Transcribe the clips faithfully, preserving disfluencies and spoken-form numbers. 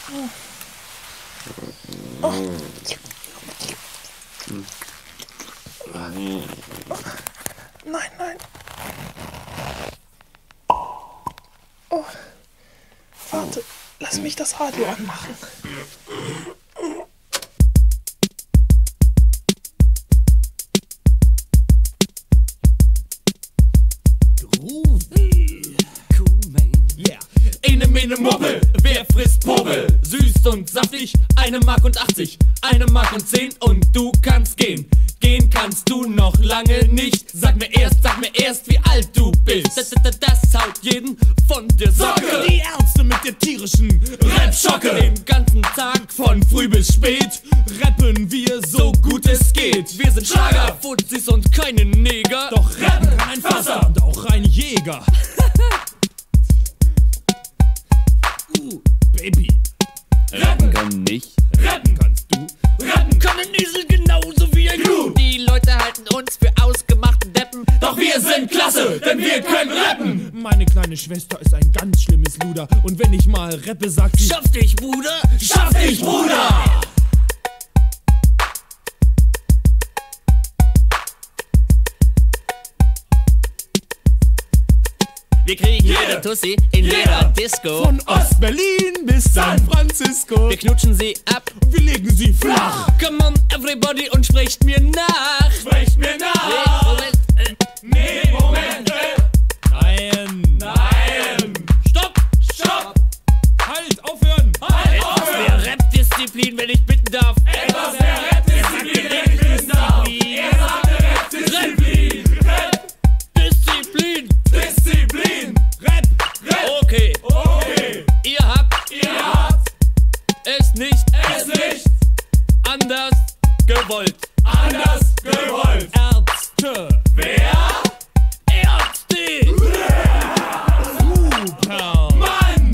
Oh. Nein, nein. Oh. Warte, lass mich das Radio anmachen. Groovy. Cool, man. Yeah. Eine Mene Mobbel, wer frisst Pobel? Süß und saftig, eine Mark und achtzig, eine Mark und zehn und du kannst gehen. Gehen kannst du noch lange nicht. Sag mir erst, sag mir erst, wie alt du bist. Das, das, das haut jeden von der Socke. Die Ärzte mit der tierischen Rap-Schocke. Den ganzen Tag von früh bis spät rappen wir so gut es geht. Wir sind Schlager, Fuzis und keine Neger. Doch rappen kann ein Fasser und auch ein Jäger. uh, Baby. Rappen kann nicht. Rappen kannst du. Rappen kann ein Esel genauso wie ein Kuh. Die Leute halten uns für ausgemachte Deppen. Doch wir sind klasse, denn wir können rappen. Meine kleine Schwester ist ein ganz schlimmes Luder. Und wenn ich mal rappe, sagt sie: Schaff dich, Bruder! Schaff dich, Bruder! Wir kriegen jede Tussi in jeder Disco. Von Ost-Berlin bis San Francisco. Wir knutschen sie ab und wir legen sie flach. Come on, everybody, und sprecht mir nach. Sprecht mir nach. Nee, Moment. Äh. Nee, Moment. Äh. Nein. Nein. Stopp. Stopp. Halt, aufhören. Halt, Etwas aufhören. Mehr Rap-Disziplin, wenn ich bitten darf. Etwas mehr Rap-Disziplin, wenn ich bitten darf. Er sagte Rap-Disziplin. Rap-Disziplin. Disziplin! Rap! Rap! Okay! Okay! Ihr habt, ihr habt es nicht, es nicht anders gewollt. Anders gewollt. Ärzte! Wer? Ärzte! Super! Mann!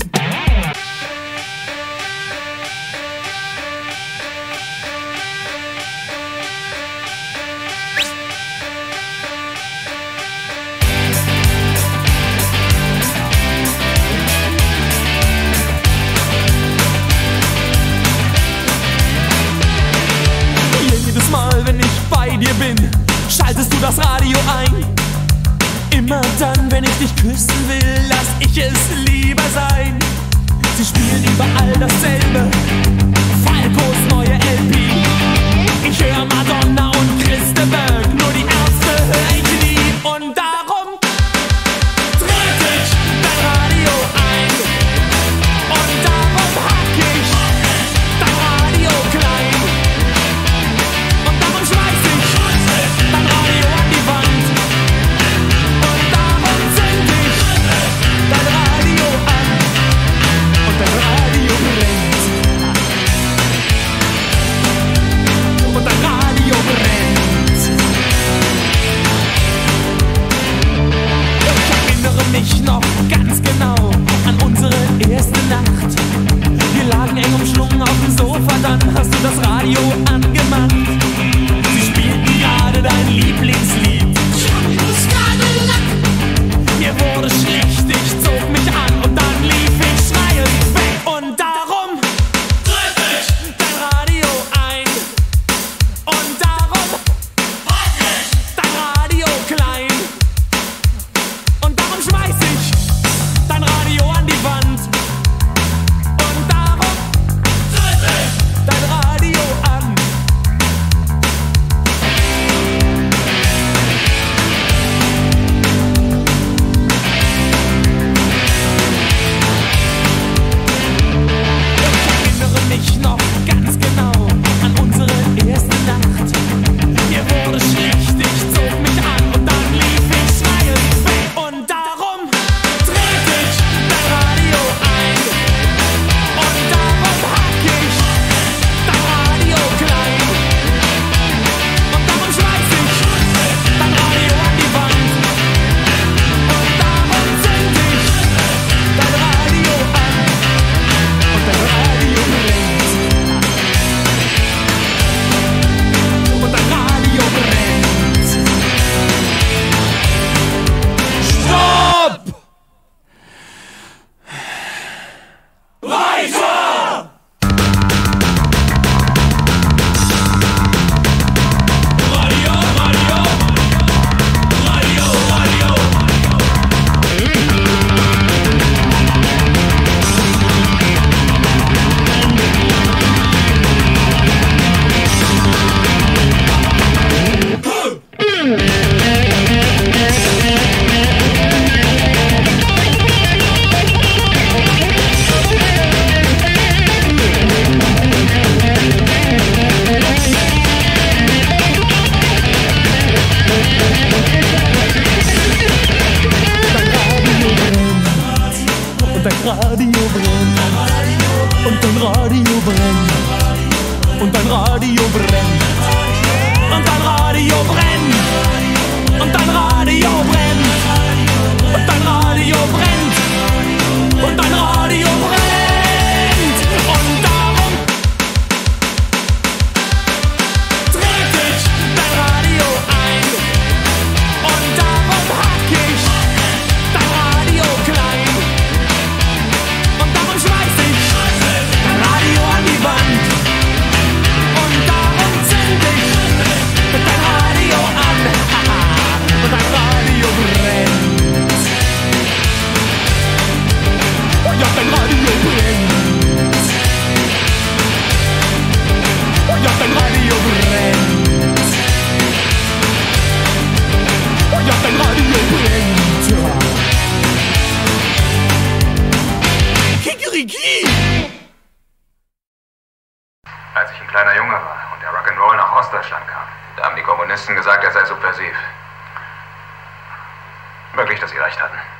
Wenn ich bei dir bin, schaltest du das Radio ein. Immer dann, wenn ich dich küssen will, lass ich es lieber sein. Sie spielen überall dasselbe, Falcos neue L P. Ich höre Madonna und Christa Berg, nur die Ärzte höre ich nie. Und darum trete ich dein Radio ein. Und darum hack ich dein Radio klein. Schmeiß ich dein Radio an die Wand. Und darum zünd ich dein Radio an. Und dein Radio brennt. Und dein Radio brennt. Ich erinnere mich noch ganz genau an unsere erste Nacht. Wir lagen eng umschlungen auf dem Sofa, dann hast du das Radio angemacht. Gerade dein Lieblingslied. Mir wurde schlecht, ich zog mich an und dann lief ich schreiend weg. Und darum drück ich dein Radio ein. Und darum hack ich dein Radio klein. Und darum schmeiß ich dein Radio an die Wand. Und darum drück ich dein Radio brennt. Und dein Radio brennt. Und dein Radio brennt. Und dein Radio brennt. Und dein Radio brennt. Und dein Radio brennt. Und dein Radio brennt. Und darum dreht dich dein Radio ein. Und darum hack ich dein Radio klein. Und darum schmeiß ich dein Radio an die Wand. Und darum zünd ich dein Radio an. Und dein Radio brennt. Ja, dein Radio brennt. Ja, dein Radio brennt. Ja, dein Radio brennt. Kikeriki! Als ich ein kleiner Junge war und der Rock'n'Roll nach Ostdeutschland kam, da haben die Kommunisten gesagt, er sei subversiv. Möglich, dass sie recht hatten.